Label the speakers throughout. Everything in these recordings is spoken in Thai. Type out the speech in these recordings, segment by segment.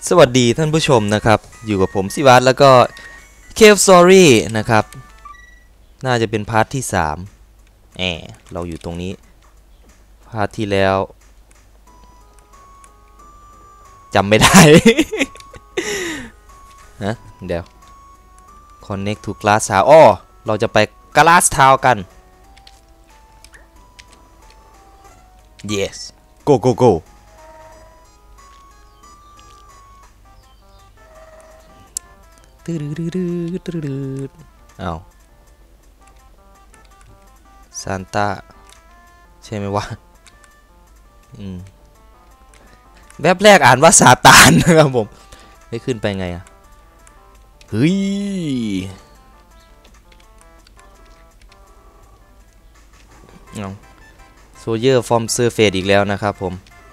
Speaker 1: สวัสดีท่านผู้ชมนะครับอยู่กับผมสิวัตรแล้วก็เคฟสตอรี่นะครับน่าจะเป็นพาร์ทที่3เราอยู่ตรงนี้พาร์ทที่แล้วจำไม่ได้ นะเดี๋ยว Connect to Glass Town อ้อเราจะไป Glass Town กัน yes go go goเอาซานต้าใช่ไหมวะแวบแรกอ่านว่าซาตานนะครับผมไม่ขึ้นไปไงอ่ะเฮ้ยเอาโซเยอร์ฟอร์มเซอร์เฟสอีกแล้วนะครับผม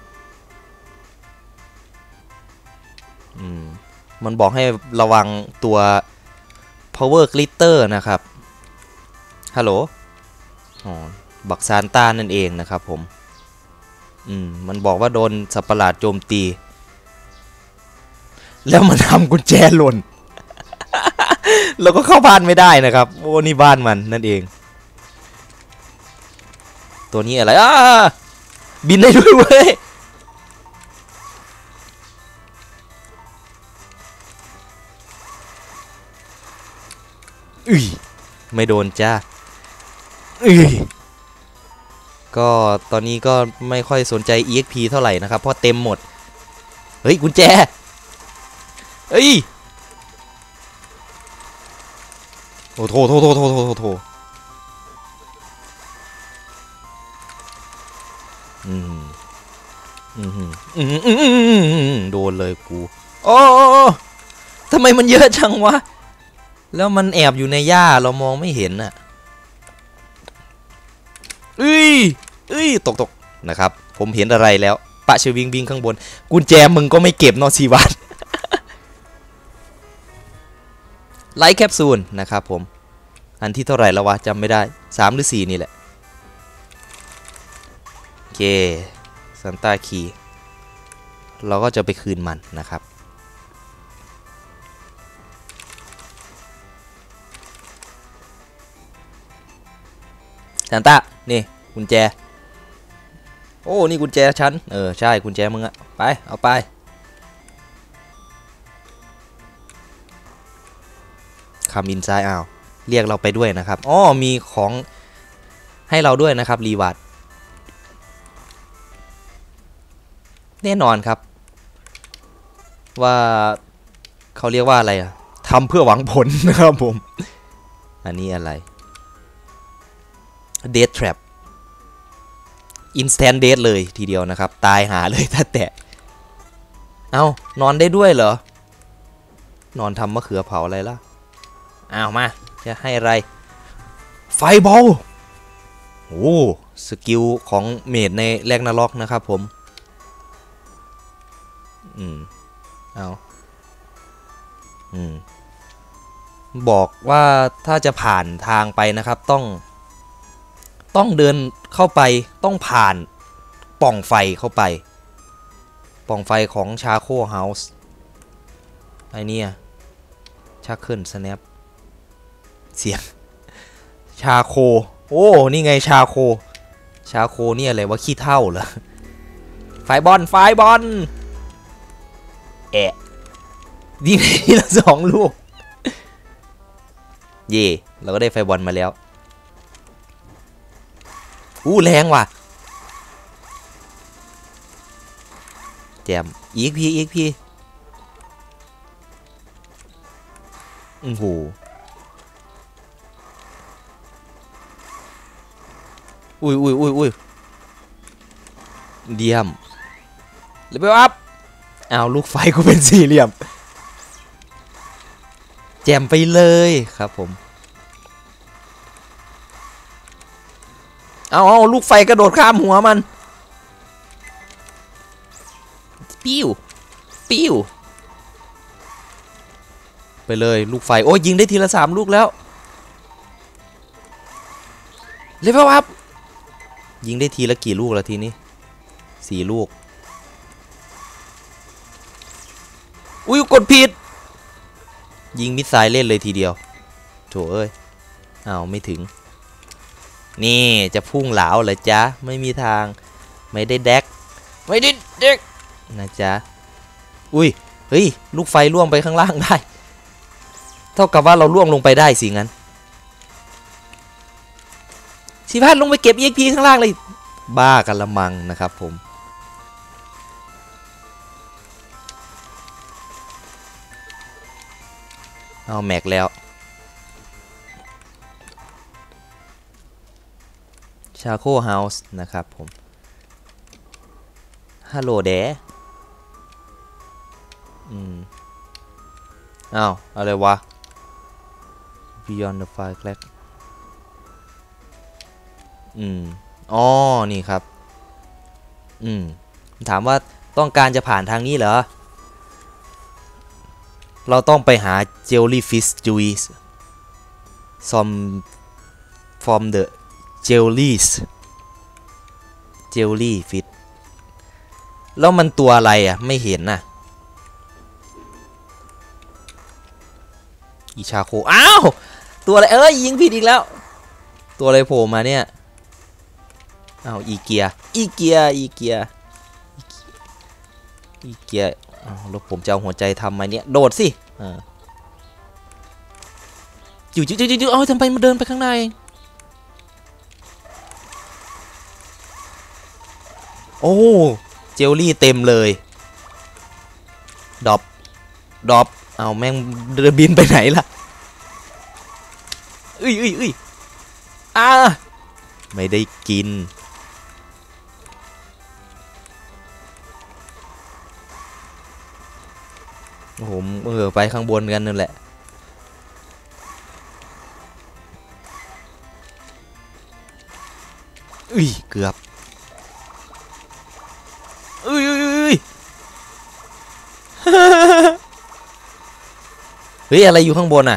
Speaker 1: มันบอกให้ระวังตัว power glitter นะครับฮัลโหลบักซานต้านั่นเองนะครับผมมันบอกว่าโดนสัตว์ประหลาดโจมตีแล้วมันทำกุญแจหล่น แล้วก็เข้าบ้านไม่ได้นะครับโอ้นี่บ้านมันนั่นเองตัวนี้อะไรบินได้ด้วยเว้ยไม่โดนจ้าก็ตอนนี้ก็ไม่ค่อยสนใจ EXP เท่าไหร่นะครับเพราะเต็มหมดเฮ้ยกุญแจโอ้โถโดนเลยกูโอ้ทำไมมันเยอะจังวะแล้วมันแอบอยู่ในหญ้าเรามองไม่เห็นน่ะตกนะครับผมเห็นอะไรแล้วปะเชวิงบิงข้างบนกุญแจมึงก็ไม่เก็บนอสีวัตไลท์แคปซูลนะครับผมอันที่เท่าไหร่แล้ววะจำไม่ได้3หรือ4นี่แหละโอเคซันต้าคีเราก็จะไปคืนมันนะครับซันต้านี่กุญแจโอ้นี่กุญแจฉันใช่กุญแจมึงอะไปเอาไปคำอินไซด์เรียกเราไปด้วยนะครับมีของให้เราด้วยนะครับรีวาร์ดแน่นอนครับว่าเขาเรียกว่าอะไรอะทำเพื่อหวังผลนะครับผมอันนี้อะไรDeath Trap Instant Death เลยทีเดียวนะครับตายหาเลยถ้าแตะนอนได้ด้วยเหรอนอนทำมะเขือเผาอะไรล่ะมาจะให้อะไรไฟบอลสกิลของเมดในแรกนาล็อกนะครับผมบอกว่าถ้าจะผ่านทางไปนะครับต้องเดินเข้าไปต้องผ่านปล่องไฟเข้าไปปล่องไฟของชาโคเฮาส์ไอเนี่ยชักขึ้นสแนปเสียงชาโคนี่ไงชาโคเนี่ยอะไรว่าขี้เท่าเหรอไฟบอลดีในที่ละ2 ลูกเราก็ได้ไฟบอลมาแล้วแรงว่ะแจมEXPโอ้โหอุ้ยเดียมเลเวลอัพลูกไฟกูเป็น4 เหลี่ยมแจมไปเลยครับผมลูกไฟกระโดดข้ามหัวมันปิ้วไปเลยลูกไฟยิงได้ทีละ3 ลูกแล้วเลเวลอัพยิงได้ทีละกี่ลูกแล้วทีนี้4 ลูกอุ้ยกดผิดยิงมิสไซล์เล่นเลยทีเดียวโถเอ้ยอ้าวไม่ถึงนี่จะพุ่งเหลาเหรอจ๊ะไม่มีทางไม่ได้แดกไม่ได้แดกนะจ๊ะอุ้ยเฮ้ยลูกไฟล่วงไปข้างล่างได้เท่ากับว่าเราล่วงลงไปได้สิงั้นสิพัดลงไปเก็บ EXP ข้างล่างเลยบ้ากันละมังนะครับผมเอาแม็กแล้วชาโคเฮาส์นะครับผมฮัลโหลเด๋อ้าวอะไรวะ Beyond the Fire Crack อ๋อนี่ครับถามว่าต้องการจะผ่านทางนี้เหรอเราต้องไปหา Jellyfish Juice from the Jellyfish แล้วมันตัวอะไรอ่ะไม่เห็นน่ะอีชาโคอ้าวตัวอะไรยิงผิดอีกแล้วตัวอะไรโผล่มาเนี่ยอ้าวอีเกียแล้วผมจะเอาหัวใจทำมาเนี่ยโดดสิอยู่เอาทำไมมาเดินไปข้างในโอ้เจลลี่เต็มเลยดรอปเอาแม่งเดินบินไปไหนล่ะไม่ได้กินผมไปข้างบนกันนั่นแหละเกือบเฮ้ยอะไรอยู่ข้างบนอ่ะ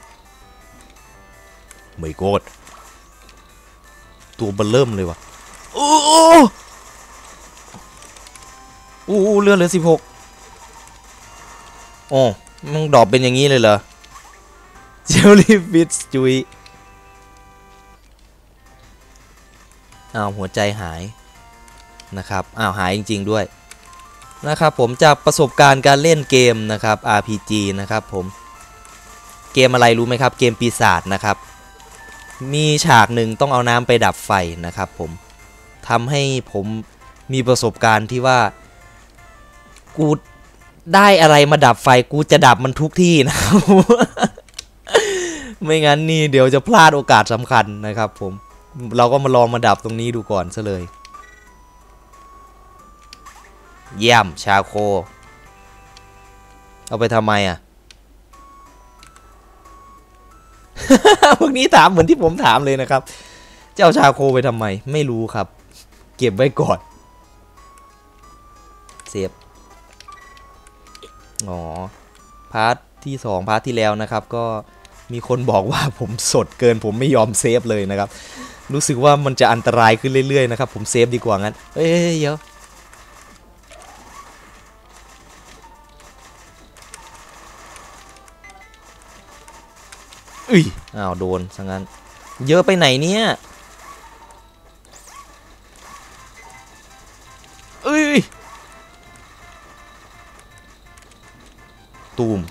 Speaker 1: ไม่โกรธตัวเบลเริ่มเลยวะโอ้เลือดเหลือ16โอ้มันดรอปเป็นอย่างนี้เลยเหรอเจลลี่ฟิชจุยหัวใจหายนะครับหายจริงๆด้วยนะครับผมจากประสบการณ์การเล่นเกมนะครับ RPG นะครับผมเกมอะไรรู้ไหมครับเกมปีศาจนะครับมีฉากหนึ่งต้องเอาน้ำไปดับไฟนะครับผมทำให้ผมมีประสบการณ์ที่ว่ากูได้อะไรมาดับไฟกูจะดับมันทุกที่นะครับ ไม่งั้นนี่เดี๋ยวจะพลาดโอกาสสำคัญนะครับผมเราก็มาลองมาดับตรงนี้ดูก่อนซะเลยเยี่ยมชาโคเอาไปทำไมอ่ะ พวกนี้ถามเหมือนที่ผมถามเลยนะครับเจ้าชาโคไปทำไมไม่รู้ครับเก็บไว้ก่อนเซฟพาร์ทที่2พาร์ทที่แล้วนะครับก็มีคนบอกว่าผมสดเกินผมไม่ยอมเซฟเลยนะครับรู้สึกว่ามันจะอันตรายขึ้นเรื่อยๆนะครับผมเซฟดีกว่างั้นเฮ้ยเดี๋ยวโดนซะงั้นเยอะไปไหนเนี่ยตูม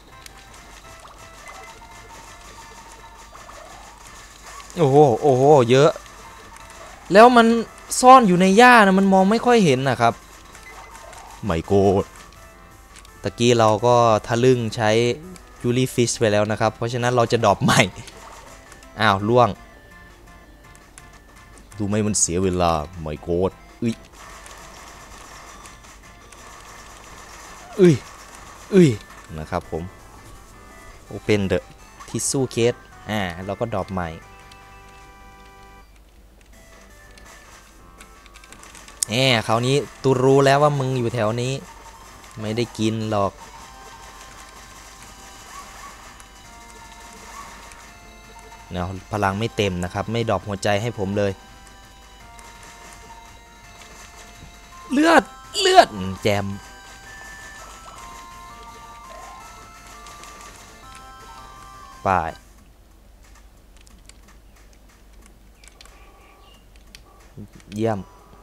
Speaker 1: โอ้โหเยอะแล้วมันซ่อนอยู่ในหญ้านะมันมองไม่ค่อยเห็นนะครับไม่โกรธตะกี้เราก็ทะลึ่งใช้จูลี่ฟิชไปแล้วนะครับเพราะฉะนั้นเราจะดรอปใหม่ล่วงดูไหมมันเสียเวลาไม่โกรธนะครับผม Open the Tissue Case แล้วก็ดรอปใหม่คราวนี้ตูรู้แล้วว่ามึงอยู่แถวนี้ไม่ได้กินหรอกเนาะพลังไม่เต็มนะครับไม่ดรอปหัวใจให้ผมเลยเลือดแจมป่ายเยี่ยม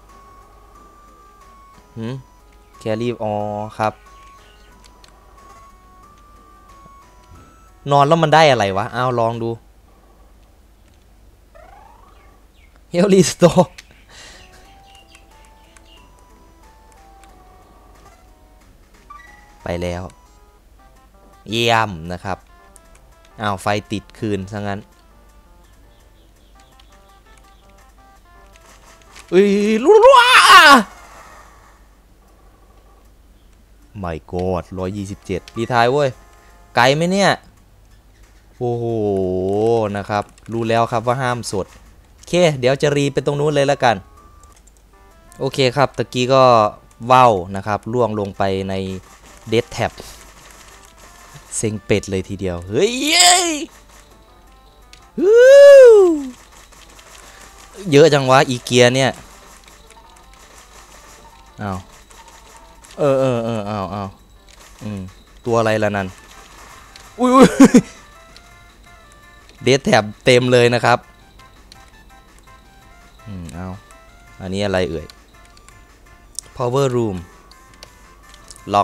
Speaker 1: แครี่อ๋อครับนอนแล้วมันได้อะไรวะเอาลองดูเฮลลีสโตไปแล้วเยี่ยมนะครับอ้าวไฟติดคืนซะงั้นรัวไม่กอด127รีทายเว้ยไกลไหมเนี่ยโอ้โหนะครับรู้แล้วครับว่าห้ามสดโอเคเดี๋ยวจะรีไปตรงนู้นเลยแล้วกันโอเคครับตะกี้ก็ว่าวนะครับล่วงลงไปในเดดแท็บเซ็งเป็ดเลยทีเดียวเฮ้ยเยอะจังวะอีเกียเนี่ยอ้าวเอาตัวอะไรล่ะนั่นอุ้ยเดดแท็บเต็มเลยนะครับเอาอันนี้อะไรเอ่ย power room ล็อก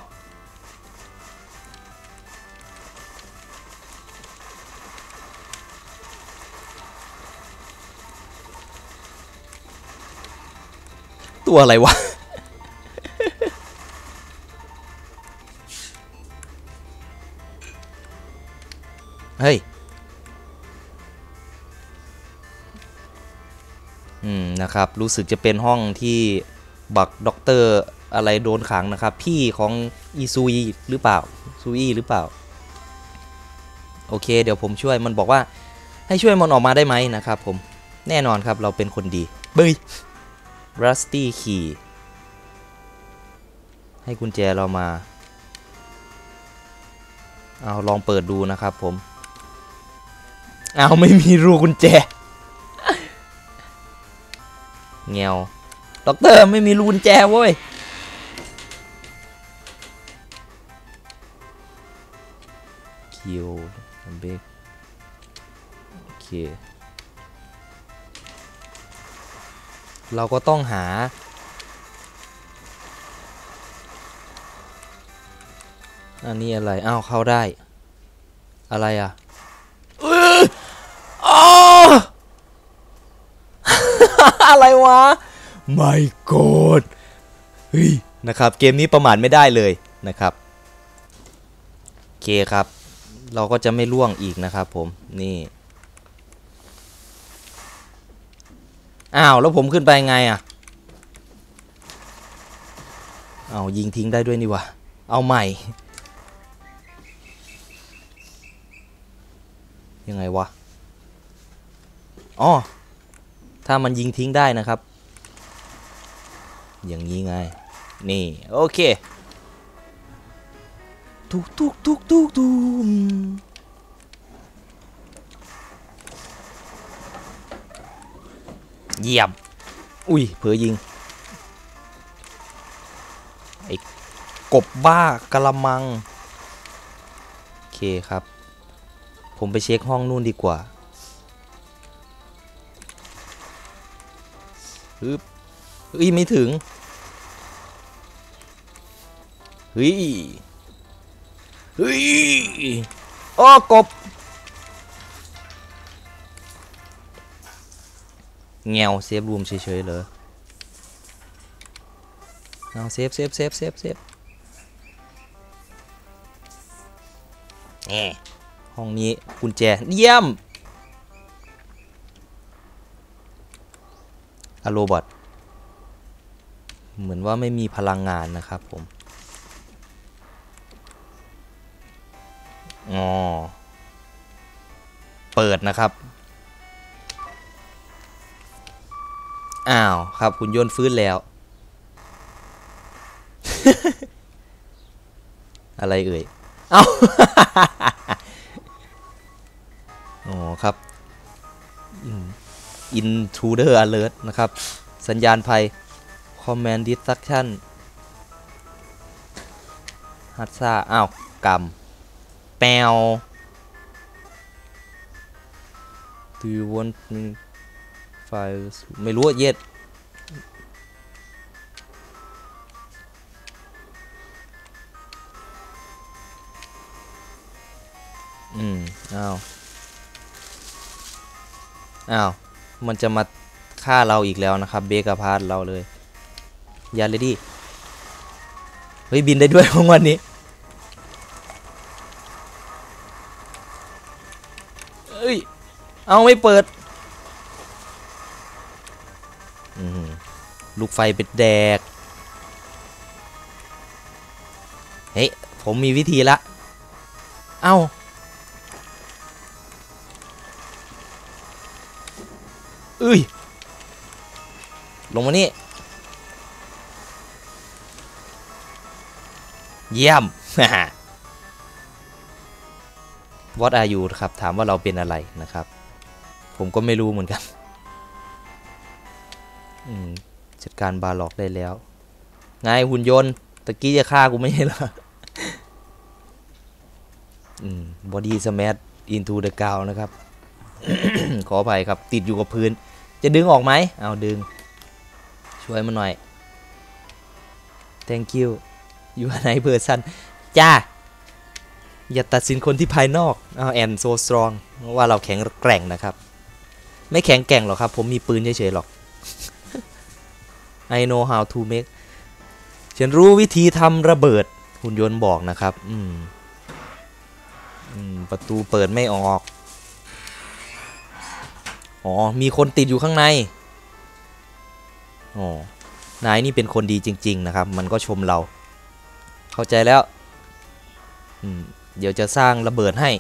Speaker 1: ตัวอะไรวะ เฮ้ยนะครับรู้สึกจะเป็นห้องที่บักด็อกเตอร์อะไรโดนขังนะครับพี่ของอีซูยหรือเปล่าซูอีหรือเปล่าโอเคเดี๋ยวผมช่วยมันบอกว่าให้ช่วยมันออกมาได้ไหมนะครับผมแน่นอนครับเราเป็นคนดีเบ้ย Rusty Key ให้กุญแจเรามาเอาลองเปิดดูนะครับผมเอาไม่มีรูกุญแจเงียวด็อกเตอร์ไม่มีรูกุญแจเว้ยคิวเบกโอเคเราก็ต้องหาอันนี้อะไรอ้าวเข้าได้อะไรอ่ะอะไรวะไม่กดเฮ้ยนะครับเกมนี้ประมาทไม่ได้เลยนะครับโอเคครับเราก็จะไม่ล่วงอีกนะครับผมนี่อ้าวแล้วผมขึ้นไปไงอ่ะเอายิงทิ้งได้ด้วยนี่วะเอาใหม่ยังไงวะอ๋อถ้ามันยิงทิ้งได้นะครับอย่างนี้ไงนี่โอเคทุกเยี่ยมอุ้ยเผลอยิงไอ้กบบ้ากะละมังโอเคครับผมไปเช็คห้องนู่นดีกว่าเฮ้ยไม่ถึงเฮ้ยอ้อกบแงวเซฟรูมเฉยๆเลยเอาเซฟห้องนี้กุญแจเยี่ยมอะโรบอทเหมือนว่าไม่มีพลังงานนะครับผมอ๋อเปิดนะครับอ้าวครับหุ่นยนต์ฟื้นแล้ว อะไรเอ่ยเอ้า อ๋อครับ Intruder Alert นะครับสัญญาณภัย Command Destruction ฮัตซ่าอ้าวกำแปว Do you want me files ไม่รู้เย็ดอ้าวมันจะมาฆ่าเราอีกแล้วนะครับเบกาพาร์ทเราเลยอย่าเลยดิเฮ้ยบินได้ด้วยของวันนี้เอ้ยเอาไม่เปิดลูกไฟเป็นแดกเฮ้ยผมมีวิธีละเอ้าลงมานี่เยี่ยม What are you ครับถามว่าเราเป็นอะไรนะครับผมก็ไม่รู้เหมือนกันจัดการบาร์ล็อกได้แล้วไงหุ่นยนต์ตะกี้จะฆ่ากูไม่ใช่เหรอbody smash into the ground นะครับ ขออภัยครับติดอยู่กับพื้นจะดึงออกไหมเอาดึงช่วยมันหน่อย thank you you are nice person จ้าอย่าตัดสินคนที่ภายนอกand so strong ว่าเราแข็งแกร่งนะครับไม่แข็งแกร่งหรอกครับผมมีปืนเฉยๆหรอก I know how to make ฉันรู้วิธีทำระเบิดหุ่นยนต์บอกนะครับประตูเปิดไม่ออกมีคนติดอยู่ข้างในนายนี่เป็นคนดีจริงๆนะครับมันก็ชมเราเข้าใจแล้วเดี๋ยวจะสร้างระเบิดให้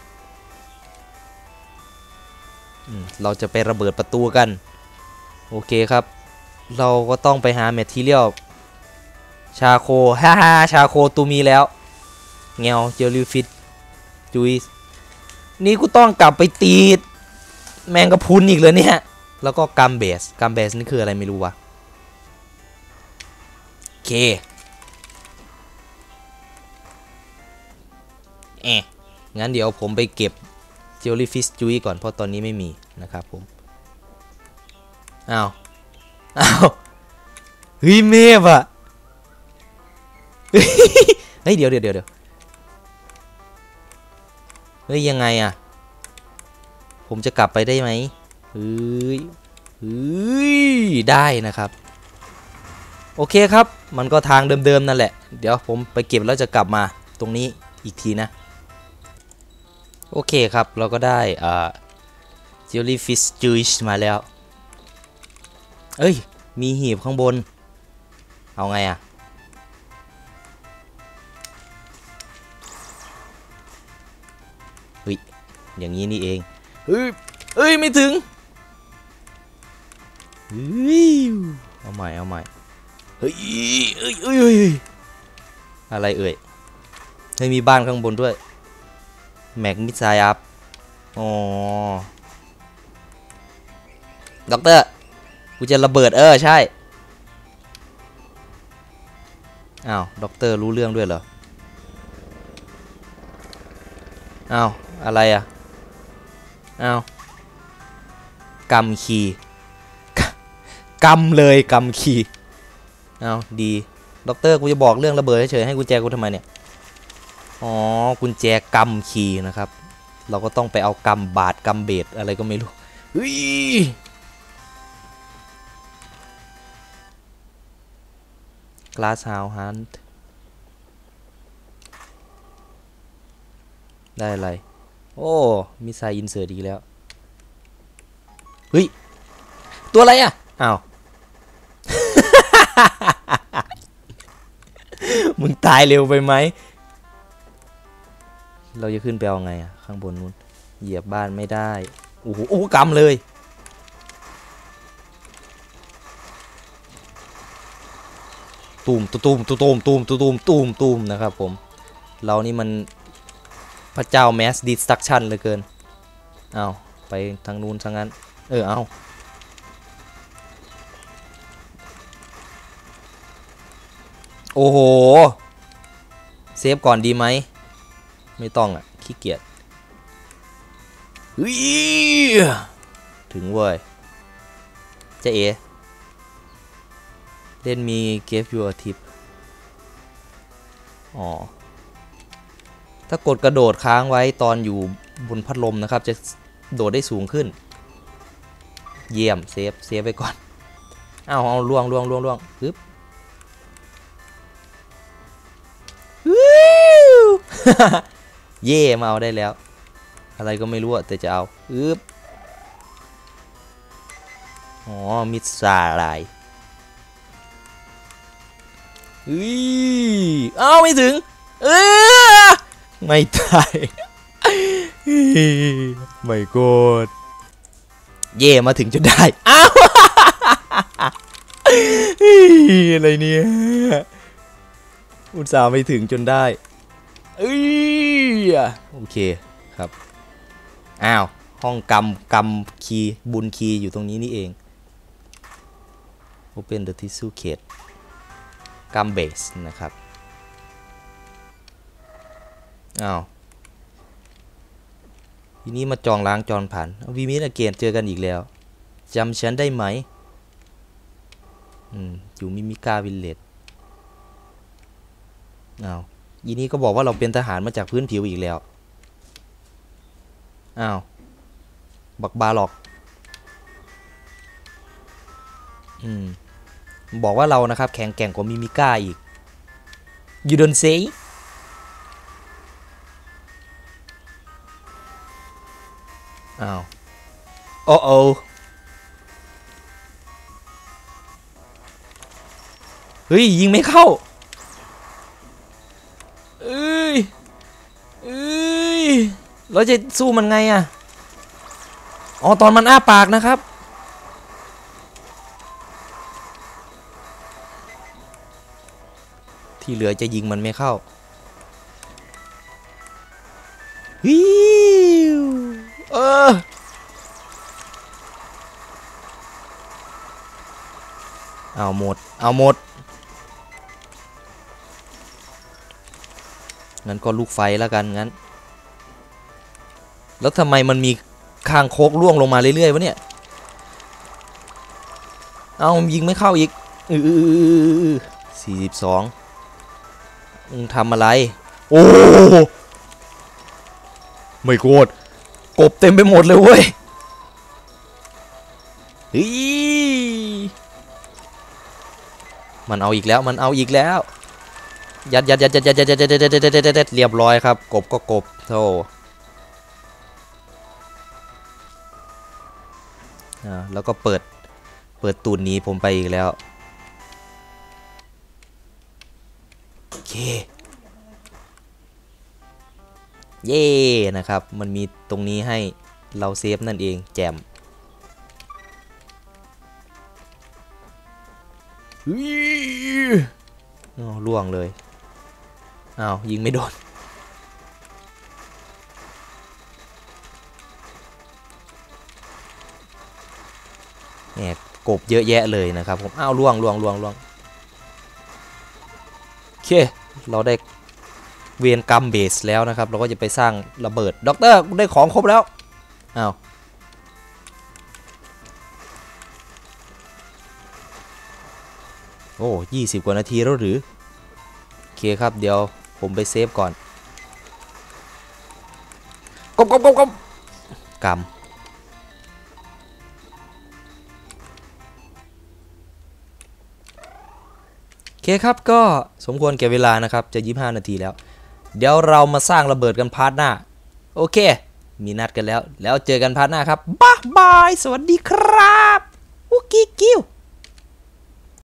Speaker 1: เราจะไประเบิดประตูกันโอเคครับเราก็ต้องไปหาแมททีเรียลชาโคชาโคตูมีแล้วเงาเจลลี่ฟิชจุยนี่กูต้องกลับไปตีแมงกะพรุนอีกเลยเนี่ยแล้วก็กัมเบสนี่คืออะไรไม่รู้วะโอเคงั้นเดี๋ยวผมไปเก็บเจลลี่ฟิชจุยก่อนเพราะตอนนี้ไม่มีนะครับผมอ้าวเฮ้ยเมฟอะเฮ้ยเดี๋ยวเฮ้ยยังไงอะผมจะกลับไปได้ไหมเฮ้ยได้นะครับโอเคครับมันก็ทางเดิมๆนั่นแหละเดี๋ยวผมไปเก็บแล้วจะกลับมาตรงนี้อีกทีนะโอเคครับเราก็ได้jellyfish juice มาแล้วเอ้ยมีหีบข้างบนเอาไงอะเฮ้ยอย่างนี้นี่เองเฮ้ยไม่ถึงเอาใหม่เฮ้ยอะไรเอ่ยเฮ้ยมีบ้านข้างบนด้วยแม็กมิสไซอัพด็อกเตอร์กูจะระเบิดใช่อ้าวด็อกเตอร์รู้เรื่องด้วยเหรออ้าวอะไรอะอ้าวกำคีกำเลยกำคีอ้าวดีด็อกเตอร์กูจะบอกเรื่องระเบิดเฉยๆให้กุญแจกูทำไมเนี่ยกุญแจกำคีนะครับเราก็ต้องไปเอากำบาดกำเบดอะไรก็ไม่รู้Glass House Hunt ได้อะไรมีไซอินเสิร์ตอีกแล้วเฮ้ยตัวอะไรอ่ะอ้าว มึงตายเร็วไปไหมเราจะขึ้นไปเอาไงอ่ะข้างบนนู้นเหยียบบ้านไม่ได้โอ้โหกำเลยตูมนะครับผมเรานี่มันพระเจ้าแมสดิสตักชันเลยเกินเอาไปทางนู้นทางนั้นเอาโอ้โหเซฟก่อนดีไหมไม่ต้องขี้เกียจถึงเว้ยเจ๊เอเล่นมี give you a tip อ๋อถ้ากดกระโดดค้างไว้ตอนอยู่บนพัดลมนะครับจะโดดได้สูงขึ้นเยี่ยมเซฟไปก่อนเอาล่วงปึ๊บเย่มาเอาได้แล้วอะไรก็ไม่รู้แต่จะเอาปึ๊บอ๋อมิดซาลายเอาไม่ถึงไม่ตายไม่โกรธเย่มาถึงจนได้อ้าวอะไรเนี่ยอุตส่าห์ไปถึงจนได้โอเคครับอ้าวห้องกำคีย์บุญคีย์อยู่ตรงนี้นี่เอง Open the tissue case กำเบสนะครับอ้าวทีนี้มาจองล้างจองผ่านวีมิสเกนเจอกันอีกแล้วจำฉันได้ไหมอยู่มิมิก้าวิลเลจอ้าวยีนี้ก็บอกว่าเราเป็นทหารมาจากพื้นผิวอีกแล้วอ้าวบักบาหลอกบอกว่าเรานะครับแข็งแกร่งกว่ามิมิก้าอีก You don't say อ้าวโอ้เฮ้ยยิงไม่เข้าเราจะสู้มันไงอ่ะอ๋อตอนมันอ้าปากนะครับที่เหลือจะยิงมันไม่เข้าเอาหมดงั้นก็ลูกไฟแล้วกันงั้นแล้วทำไมมันมีคางคกล่วงลงมาเรื่อยๆวะเนี่ยเอายิงไม่เข้าอีก42ทำอะไรโอ้ไม่โกรธกบเต็มไปหมดเลยเว้ยมันเอาอีกแล้วยัดเรียบร้อยครับกบก็กบโธ่แล้วก็เปิดตูดนี้ผมไปอีกแล้วโอเคเย่นะครับมันมีตรงนี้ให้เราเซฟนั่นเองแจมล่วงเลยอ้าวยิงไม่โดนแหมกบเยอะแยะเลยนะครับผมอ้าวล่วงโอเคเราได้เวียนกรรมเบสแล้วนะครับเราก็จะไปสร้างระเบิดด็อกเตอร์ได้ของครบแล้วอ้าวโอ้20 กว่านาทีแล้วหรือโอเคครับเดี๋ยวผมไปเซฟก่อนกรรมโอเคครับก็สมควรแก่เวลานะครับจะ25 นาทีแล้วเดี๋ยวเรามาสร้างระเบิดกันพาร์ทหน้าโอเคมีนัดกันแล้วเจอกันพาร์ทหน้าครับบ๊ายบายสวัสดีครับอุกิกิ้ว